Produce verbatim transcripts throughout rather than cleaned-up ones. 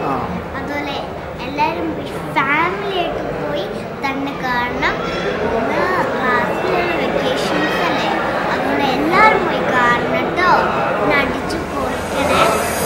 അതുപോലെ എല്ലാവരും ഫാമിലി ആയിട്ട് പോയി തന്നെ കാണണം. ക്ലാസ്സിലുള്ള വെക്കേഷൻസ് അല്ലേ, അതുകൊണ്ട് എല്ലാവരും പോയി കാണണം കേട്ടോ. അടിച്ചു പൊളിക്കണേ.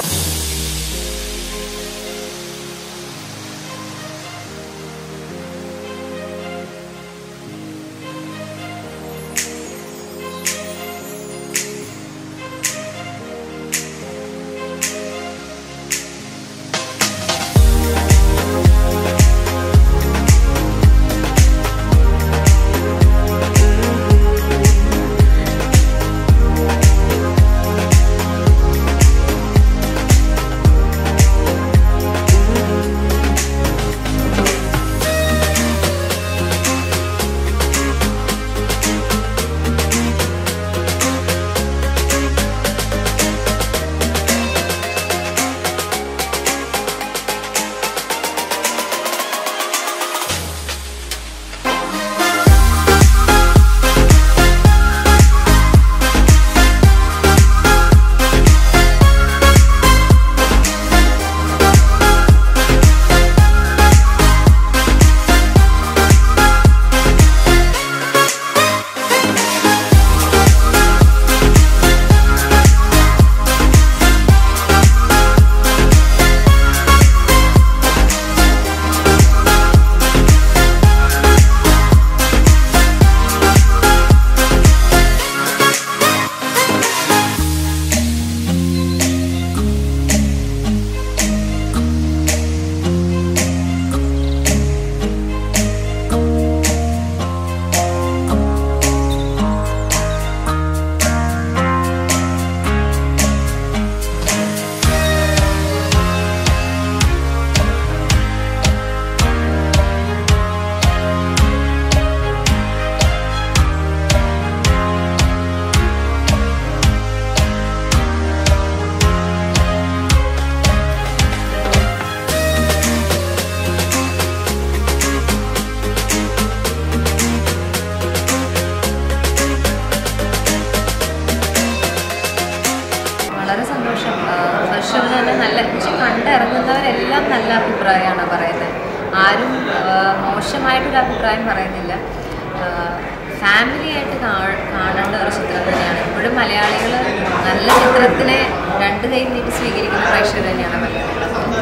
കണ്ടിറങ്ങുന്നവരെല്ലാം നല്ല അഭിപ്രായമാണ് പറയുന്നത്. ആരും മോശമായിട്ടൊരു അഭിപ്രായം പറയുന്നില്ല. ഫാമിലി ആയിട്ട് കാണേണ്ട ഒരു ചിത്രം തന്നെയാണ്. ഇപ്പോഴും മലയാളികൾ നല്ല ചിത്രത്തിനെ രണ്ട് കൈ നീട്ടി സ്വീകരിക്കുന്ന പ്രേക്ഷകർ തന്നെയാണ് മലയാളികൾ.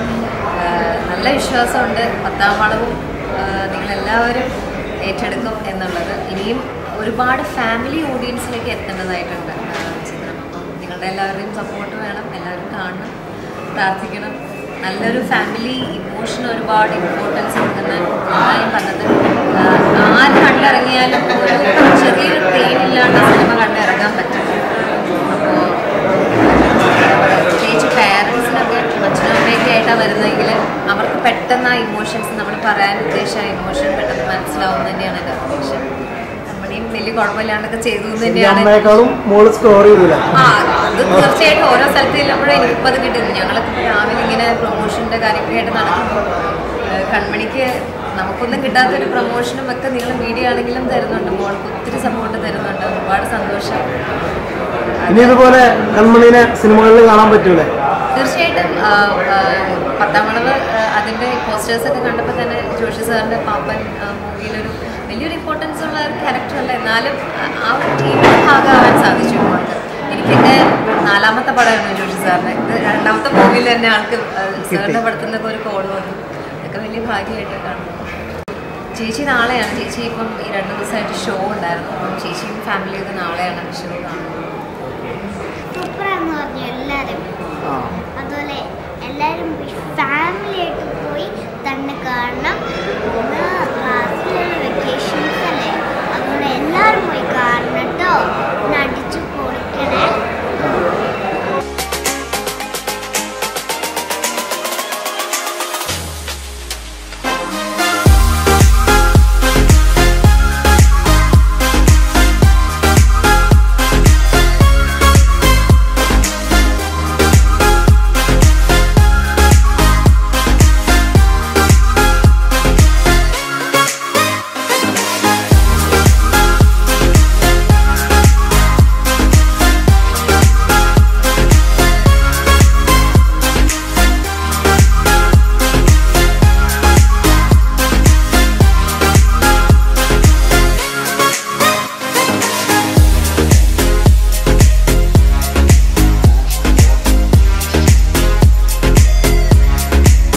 നല്ല വിശ്വാസമുണ്ട് പത്താം വളവും നിങ്ങളെല്ലാവരും ഏറ്റെടുക്കും എന്നുള്ളത്. ഇനിയും ഒരുപാട് ഫാമിലി ഓഡിയൻസിലേക്ക് എത്തേണ്ടതായിട്ടുണ്ട് ചിത്രം. അപ്പം നിങ്ങളുടെ എല്ലാവരുടെയും സപ്പോർട്ട് വേണം. എല്ലാവരും കാണണം, പ്രാർത്ഥിക്കണം. നല്ലൊരു ഫാമിലി ഇമോഷൻ ഒരുപാട് ഇമ്പോർട്ടൻസ് കൊടുക്കുന്ന ഞാൻ പറഞ്ഞത്. ആര് കണ്ടിറങ്ങിയാലും ഒരു ചെറിയൊരു പെയിനില്ലാണ്ട് സിനിമ കണ്ടിറങ്ങാൻ പറ്റും. അപ്പോൾ പ്രത്യേകിച്ച് പാരൻസിനൊക്കെ അച്ഛനും അമ്മയൊക്കെ ആയിട്ടാണ് വരുന്നതെങ്കിൽ അവർക്ക് പെട്ടെന്ന് ആ ഇമോഷൻസ് നമ്മൾ പറയാൻ ഉദ്ദേശിച്ച ഇമോഷൻ പെട്ടെന്ന് മനസ്സിലാവും തന്നെയാണ് എൻ്റെ ഉദ്ദേശം. നമ്മളെയും വലിയ കുഴപ്പമില്ലാണ്ടൊക്കെ ചെയ്തു തന്നെയാണ്. ആ അത് തീർച്ചയായിട്ടും ഓരോ സ്ഥലത്ത് ചെല്ലുമ്പോഴും എനിക്കിപ്പോൾ അത് കിട്ടുന്നു. ഞങ്ങളൊക്കെ രാവിലെ ഇങ്ങനെ പ്രൊമോഷൻ്റെ കാര്യങ്ങളായിട്ട് നടക്കുമ്പോൾ കൺമണിക്ക് നമുക്കൊന്നും കിട്ടാത്തൊരു പ്രൊമോഷനും ഒക്കെ നിങ്ങൾ മീഡിയ ആണെങ്കിലും തരുന്നുണ്ട്. മോൾക്ക് ഒത്തിരി സപ്പോർട്ട് തരുന്നുണ്ട്. ഒരുപാട് സന്തോഷം. ഇനി ഇതുപോലെ കൺമണിനെ സിനിമകളിൽ കാണാൻ പറ്റൂലേ? തീർച്ചയായിട്ടും. പത്താം വളവ് അതിൻ്റെ പോസ്റ്റേഴ്സൊക്കെ കണ്ടപ്പോൾ തന്നെ ജോഷി സാറിൻ്റെ പാപ്പൻ മൂവിയിലൊരു വലിയൊരു ഇമ്പോർട്ടൻസ് ഉള്ള ഒരു ക്യാരക്ടറല്ല, എന്നാലും ആ ഒരു ടീമിൻ്റെ ഭാഗമാകാൻ സാധിച്ചു മോൾക്ക്. എനിക്കൊക്കെ നാലാമത്തെ പടമായിരുന്നു ജോഷി സാറിന്. ഇത് രണ്ടാമത്തെ മൂവിയിൽ തന്നെ ആൾക്ക് സാറിൻ്റെ പടത്തിൽ നിന്നൊക്കെ ഒരു കോൾ വന്നു. ഇതൊക്കെ വലിയ ഭാഗ്യമായിട്ട് കാണുന്നു. ചേച്ചി നാളെയാണ്. ചേച്ചി ഇപ്പം ഈ രണ്ട് ദിവസമായിട്ട് ഷോ ഉണ്ടായിരുന്നു. അപ്പം ചേച്ചിയും ഫാമിലിയൊക്കെ നാളെയാണ് ഷോ കാണുന്നത്. സൂപ്പറാന്ന് പറഞ്ഞു എല്ലാവരും. അതുപോലെ എല്ലാവരും ഫാമിലി ആയിട്ട് പോയി തന്നെ കാണണം. ക്ലാസ്സിലുള്ള വെക്കേഷൻ